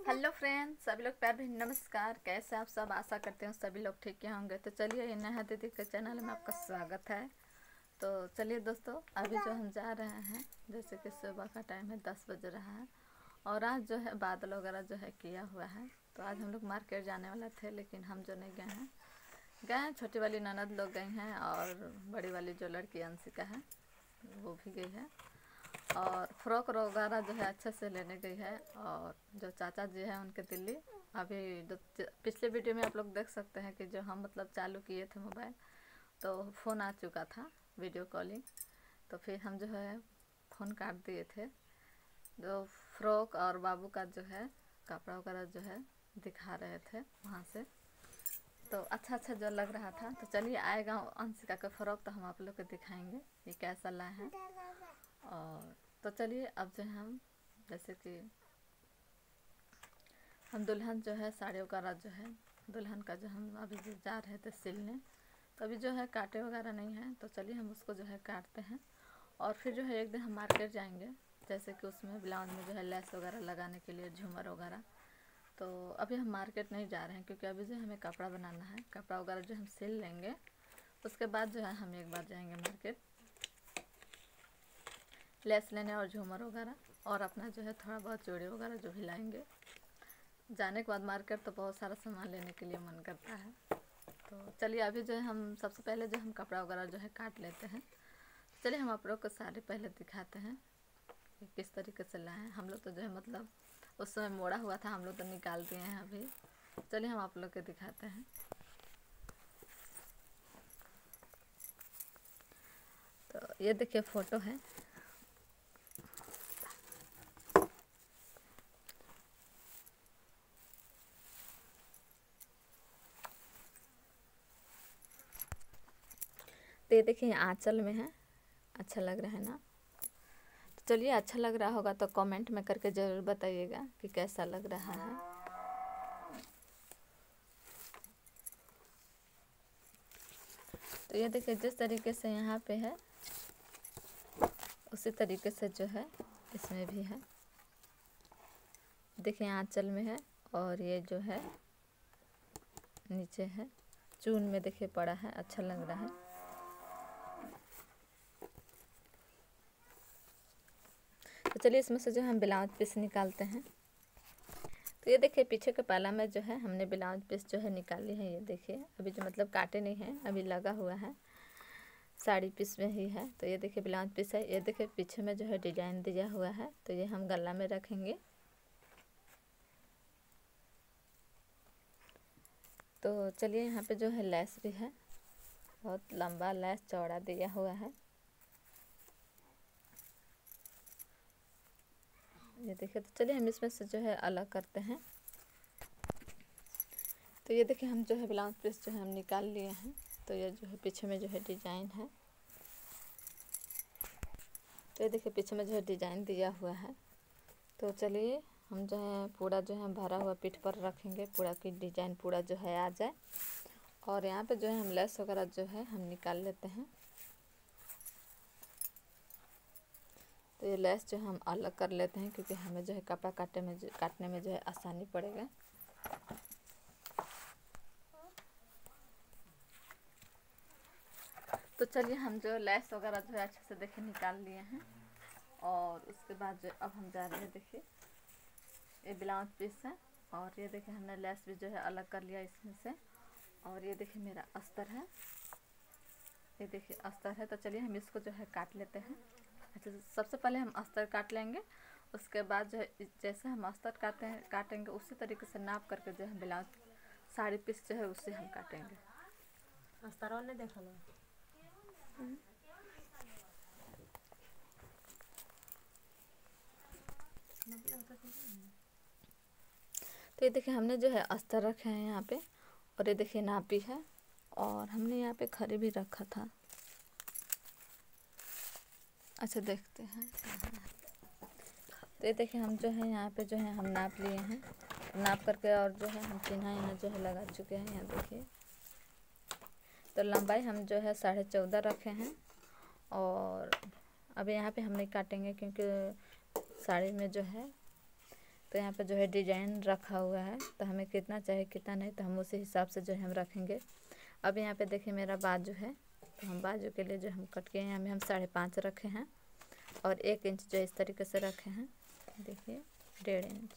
Hello friends, सभी लोग प्यार भरी नमस्कार। कैसे आप सब? आशा करते हैं सभी लोग ठीक ही होंगे। तो चलिए, नेहा दीदी के चैनल में आपका स्वागत है। तो चलिए दोस्तों, अभी जो हम जा रहे हैं, जैसे कि सुबह का टाइम है, 10 बज रहा है और आज जो है बादल वगैरह जो है किया हुआ है। तो आज हम लोग मार्केट जाने वाले थे, लेकिन हम जो नहीं गए हैं। छोटी वाली ननद लोग गई हैं और बड़ी वाली जो लड़की अंशिका है वो भी गई है। और फ्रॉक वगैरह जो है अच्छे से लेने गई है। और जो चाचा जी हैं उनके दिल्ली, अभी जो पिछले वीडियो में आप लोग देख सकते हैं कि जो हम मतलब चालू किए थे मोबाइल, तो फ़ोन आ चुका था वीडियो कॉलिंग। तो फिर हम जो है फ़ोन काट दिए थे। जो फ्रॉक और बाबू का जो है कपड़ा वगैरह जो है दिखा रहे थे वहाँ से, तो अच्छा जो लग रहा था। तो चलिए, आएगा अंशिका का फ्रॉक तो हम आप लोग को दिखाएंगे ये कैसा लाए हैं। और तो चलिए, अब जो है हम जैसे कि हम दुल्हन जो है साड़ी वगैरह जो है दुल्हन का जो हम अभी जो जा रहे थे सिलने, तो अभी जो है काटे वगैरह नहीं है। तो चलिए हम उसको जो है काटते हैं और फिर जो है एक दिन हम मार्केट जाएंगे, जैसे कि उसमें ब्लाउज में जो है लेस वगैरह लगाने के लिए झूमर वगैरह। तो अभी हम मार्केट नहीं जा रहे हैं, क्योंकि अभी जो हमें कपड़ा बनाना है, कपड़ा वगैरह जो हम सिल लेंगे उसके बाद जो है हम एक बार जाएंगे मार्केट लेस लेने और झूमर वगैरह, और अपना जो है थोड़ा बहुत चूड़ी वगैरह जो भी लाएंगे। जाने के बाद मार्केट तो बहुत सारा सामान लेने के लिए मन करता है। तो चलिए, अभी जो है हम सबसे पहले जो हम कपड़ा वगैरह जो है काट लेते हैं। चलिए हम आप लोग को साड़ी पहले दिखाते हैं कि किस तरीके से लाए हैं। हम लोग तो जो है मतलब उस समय मोड़ा हुआ था, हम लोग तो निकाल दिए हैं अभी। चलिए हम आप लोग को दिखाते हैं। तो ये देखिए फ़ोटो है। तो ये देखिए आंचल में है, अच्छा लग रहा है ना? तो चलिए, अच्छा लग रहा होगा तो कमेंट में करके ज़रूर बताइएगा कि कैसा लग रहा है। तो ये देखिए जिस तरीके से यहाँ पे है उसी तरीके से जो है इसमें भी है। देखिए आंचल में है और ये जो है नीचे है, चून में देखिए पड़ा है, अच्छा लग रहा है। तो चलिए इसमें से जो हम ब्लाउज पीस निकालते हैं। तो ये देखिए पीछे के पाला में जो है हमने ब्लाउज पीस जो है निकाली है। ये देखिए अभी जो मतलब काटे नहीं है, अभी लगा हुआ है, साड़ी पीस में ही है। तो ये देखिए ब्लाउज पीस है। ये देखिए पीछे में जो है डिजाइन दिया हुआ है, तो ये हम गला में रखेंगे। तो चलिए, यहाँ पे जो है लेस भी है, बहुत लंबा लेस चौड़ा दिया हुआ है। ये देखिए, तो चलिए हम इसमें से जो है अलग करते हैं। तो ये देखिए हम जो है ब्लाउज पीस जो है हम निकाल लिए हैं। तो ये जो है पीछे में जो है डिजाइन है। तो ये देखिए पीछे में जो है डिजाइन दिया हुआ है। तो चलिए हम जो है पूरा जो है भरा हुआ पीठ पर रखेंगे, पूरा की डिजाइन पूरा जो है आ जाए। और यहाँ पे जो है हम लेस वगैरह जो है हम निकाल लेते हैं। तो ये लेस जो हम अलग कर लेते हैं, क्योंकि हमें जो है कपड़ा काटने में जो है आसानी पड़ेगा। तो चलिए हम जो लेस वगैरह जो है अच्छे से देखिए निकाल लिए हैं। और उसके बाद जो अब हम जा रहे हैं, देखिए ये ब्लाउज पीस है और ये देखिए हमने लेस भी जो है अलग कर लिया इसमें से। और ये देखिए मेरा अस्तर है, ये देखिए अस्तर है। तो चलिए हम इसको जो है काट लेते हैं। अच्छा, सबसे पहले हम अस्तर काट लेंगे, उसके बाद जो है जैसे हम अस्तर काटेंगे उसी तरीके से नाप करके जो है ब्लाउज साड़ी पीस जो है उससे हम काटेंगे। अस्तर ने देखा लो। तो ये देखिए हमने जो है अस्तर रखे हैं यहाँ पे, और ये देखिए नापी है, और हमने यहाँ पे खरी भी रखा था। अच्छा देखते हैं। तो ये देखिए हम जो है यहाँ पे जो है हम नाप लिए हैं, नाप करके और जो है हम चिन्हा यहाँ जो है लगा चुके हैं। यहाँ देखिए, तो लंबाई हम जो है 14.5 रखे हैं। और अब यहाँ पे हम नहीं काटेंगे, क्योंकि साड़ी में जो है तो यहाँ पे जो है डिजाइन रखा हुआ है, तो हमें कितना चाहिए कितना नहीं, तो हम उसी हिसाब से जो है हम रखेंगे। अब यहाँ पे देखिए मेरा बाजू है, तो हम बाजू के लिए जो हम कट के यहाँ में हम 5.5 रखे हैं और 1 इंच जो इस तरीके से रखे हैं। देखिए 1.5 इंच,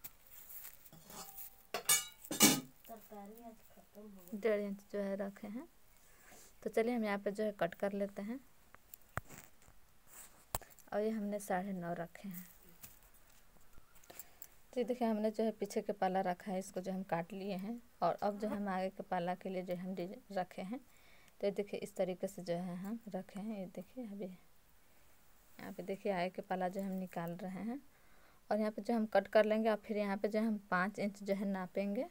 1.5 इंच जो है रखे हैं। तो चलिए हम यहाँ पे जो है कट कर लेते हैं। और ये हमने 9.5 रखे हैं। तो ये देखिए हमने जो है पीछे के पाला रखा है, इसको जो हम काट लिए हैं। और अब जो हम आगे के पाला के लिए जो हम रखे हैं, तो ये देखिए इस तरीके से जो है हम रखे हैं। ये देखिए अभी यहाँ पे देखिए आगे के पाला जो हम निकाल रहे हैं और यहाँ पे जो हम कट कर लेंगे और फिर यहाँ पे जो हम 5 इंच जो है नापेंगे।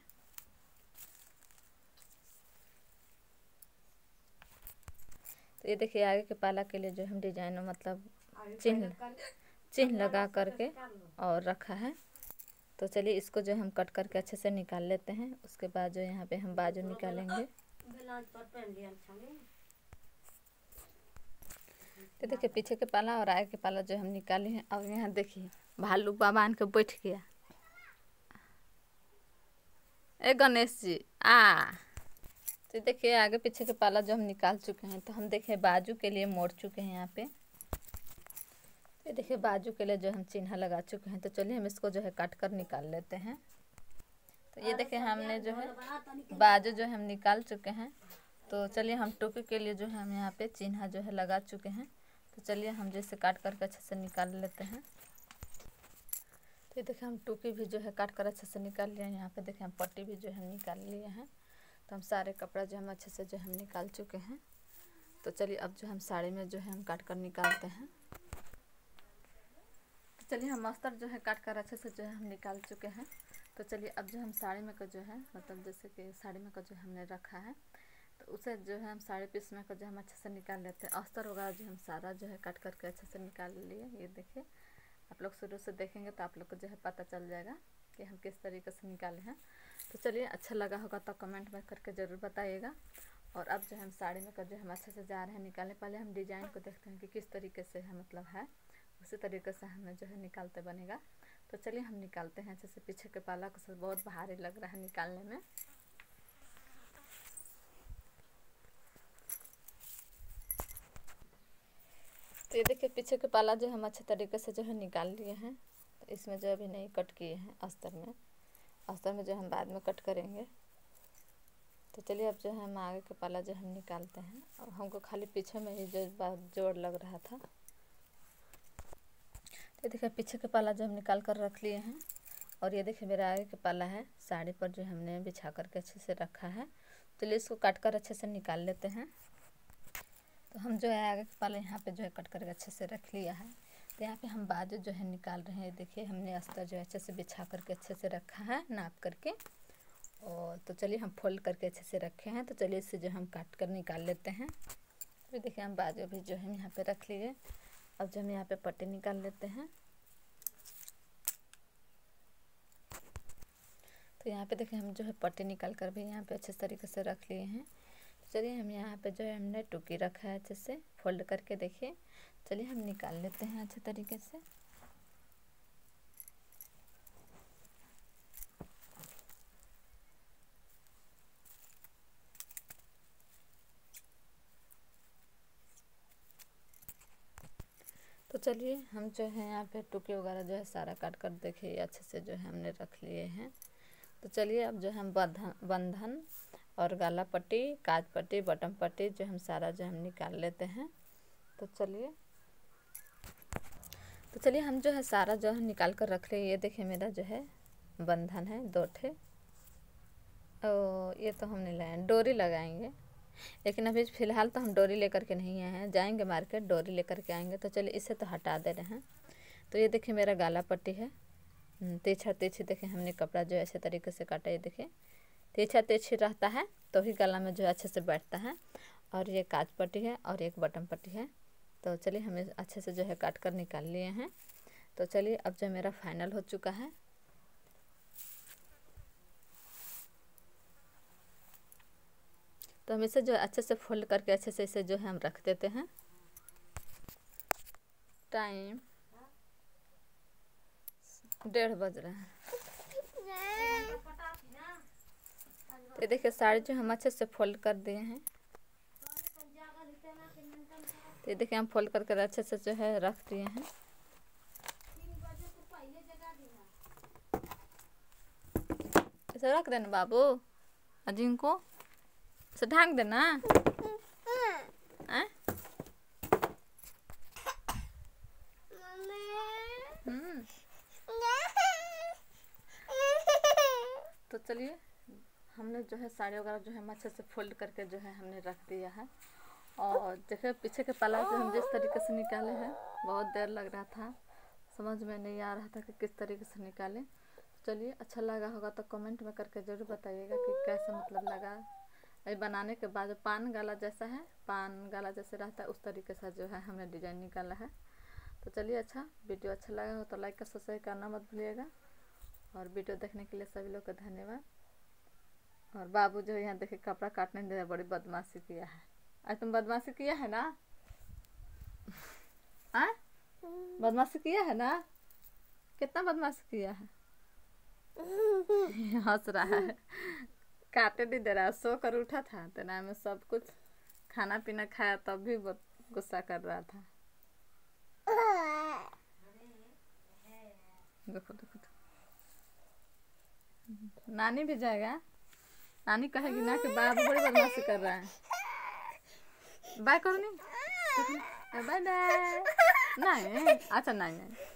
तो ये देखिए आगे के पाला के लिए जो हम डिजाइन मतलब चिन्ह लगा करके और रखा है। तो चलिए इसको जो हम कट करके अच्छे से निकाल लेते हैं। उसके बाद जो यहाँ पे हम बाजू निकालेंगे। तो देखिए पीछे के पाला और आगे के पाला जो हम निकाले हैं। और यहाँ देखिए भालू बाबान के बैठ गया। ए गणेश जी तो देखिए आगे पीछे के पाला जो हम निकाल चुके हैं। तो हम देखिए बाजू के लिए मोड़ चुके हैं यहाँ पे। ये देखिए बाजू के लिए जो हम चिन्ह लगा चुके हैं। तो चलिए हम इसको जो है काट कर निकाल लेते हैं। तो ये देखिए हमने जो है बाजू जो हम निकाल चुके हैं। तो चलिए हम टोपी के लिए जो है हम यहाँ पे चिन्ह जो है लगा चुके हैं। तो चलिए हम जैसे काट करके अच्छे से निकाल लेते हैं। तो ये देखिए हम टोपी भी जो है काट कर अच्छे से निकाल लिए हैं। यहाँ पे देखिए हम पट्टी भी जो है निकाल लिए हैं। तो हम सारे कपड़ा जो हम अच्छे से जो हम निकाल चुके हैं। तो चलिए अब जो हम साड़ी में जो है हम काट कर निकालते हैं। तो चलिए हम अस्तर जो है काट कर अच्छे से जो है हम निकाल चुके हैं। तो चलिए अब जो हम साड़ी में का जो है मतलब जैसे कि साड़ी में का जो हमने रखा है, तो उसे जो है हम साड़ी पीस में का जो हम अच्छे से निकाल लेते हैं। अस्तर वगैरह जो हम सारा जो है काट करके अच्छे से निकाल लिए। ये देखिए आप लोग शुरू से देखेंगे तो आप लोग को जो है पता चल जाएगा कि हम किस तरीके से निकाले हैं। तो चलिए अच्छा लगा होगा तो कमेंट में करके ज़रूर बताइएगा। और अब जो हम साड़ी में का जो हम अच्छे से जा रहे हैं निकालने, पहले हम डिज़ाइन को देखते हैं कि किस तरीके से है मतलब है, उसी तरीके से हमें जो है निकालते बनेगा। तो चलिए हम निकालते हैं। जैसे पीछे के पाला को सब बहुत भारी लग रहा है निकालने में। तो ये देखिए पीछे के पाला जो हम अच्छे तरीके से जो है निकाल लिए हैं। तो इसमें जो अभी नहीं कट किए हैं अस्तर में जो हम बाद में कट करेंगे। तो चलिए अब जो है हम आगे के पाला जो हम निकालते हैं। और हमको खाली पीछे में ही जो जोड़ लग रहा था। तो देखिए पीछे के पाला जो हम निकाल कर रख लिए हैं। और ये देखिए मेरा आगे के पाला है, साड़ी पर जो हमने बिछा करके अच्छे से रखा है। चलिए इसको काट कर अच्छे से निकाल लेते हैं। तो हम जो है आगे के पाला यहाँ पे जो है कट करके अच्छे से रख लिया है। तो यहाँ पे हम बाजू जो है निकाल रहे हैं। देखिए हमने अस्तर जो है अच्छे से बिछा करके अच्छे से रखा है नाप करके। और तो चलिए हम फोल्ड करके अच्छे से रखे हैं। तो चलिए इसे जो हम काट कर निकाल लेते हैं। तो देखिए हम बाजू भी जो है यहाँ पे रख लिए। अब जो हम यहाँ पे पट्टी निकाल लेते हैं। तो यहाँ पे देखिए हम जो है पट्टी निकाल कर भी यहाँ पे अच्छे तरीके से रख लिए हैं। तो चलिए हम यहाँ पे जो है हमने टुकी रखा है अच्छे से फोल्ड करके। देखिए चलिए हम निकाल लेते हैं अच्छे तरीके से। तो चलिए हम जो है यहाँ पे टुकी वगैरह जो है सारा काट कर देखिए अच्छे से जो है हमने रख लिए हैं। तो चलिए अब जो हम बंधन और गाला पट्टी, काज पट्टी, बटन पट्टी जो हम सारा जो हम निकाल लेते हैं। तो चलिए हम जो है सारा जो है निकाल कर रख लिए। ये देखिए मेरा जो है बंधन है 2 ठे। ये तो हम नहीं लाए, डोरी लगाएंगे। लेकिन अभी फ़िलहाल तो हम डोरी लेकर के नहीं आए हैं, जाएंगे मार्केट डोरी लेकर के आएंगे। तो चलिए इसे तो हटा दे रहे हैं। तो ये देखिए मेरा गाला पट्टी है, तिरछा तिरछी देखिए हमने कपड़ा जो ऐसे तरीके से काटा। ये देखिए तिरछा तिरछी रहता है तो ही गला में जो अच्छे से बैठता है। और ये काज पट्टी है और एक बटन पट्टी है। तो चलिए हमें अच्छे से जो है काट कर निकाल लिए हैं। तो चलिए अब जो मेरा फाइनल हो चुका है। तो हम इसे जो अच्छे से फोल्ड करके अच्छे से इसे जो है हम रख देते हैं। 1:30 बज रहा है। ये देखिए साड़ी जो हम अच्छे से फोल्ड कर दिए हैं। तो ये देखिए हम फोल्ड करके अच्छे से जो है रख दिए हैं। इसे रख देना बाबू, अजीम को इसे ढांक देना। तो चलिए हमने जो है साड़ी वगैरह जो है अच्छे से फोल्ड करके जो है हमने रख दिया है। और देखिए पीछे के पल्ला से हम जिस तरीके से निकाले हैं, बहुत देर लग रहा था, समझ में नहीं आ रहा था कि किस तरीके से निकालें। चलिए अच्छा लगा होगा तो कमेंट में करके ज़रूर बताइएगा कि कैसा मतलब लगा। ये बनाने के बाद पान गाला जैसा है, पान गाला जैसे रहता है उस तरीके से जो है हमने डिज़ाइन निकाला है। तो चलिए अच्छा, वीडियो अच्छा लगा हो तो लाइक का सब्सक्राइब करना मत भूलिएगा। और वीडियो देखने के लिए सभी लोग का धन्यवाद। और बाबू जो यहाँ देखिए कपड़ा काटने दे रहा, बड़ी बदमाशी किया है। आज तुम बदमाशी किया है ना? बदमाशी किया है ना? कितना बदमाशी किया है? हंस रहा है, काटे नहीं दे रहा। सो कर उठा था तो ना में सब कुछ खाना पीना खाया तब भी बहुत गुस्सा कर रहा था। देखो देखो नानी भी जाएगा, नानी कहेगी ना कि बाबू बड़ी बदमाशी कर रहा है। बाय करो नहीं, बाय बाय। नहीं अच्छा नहीं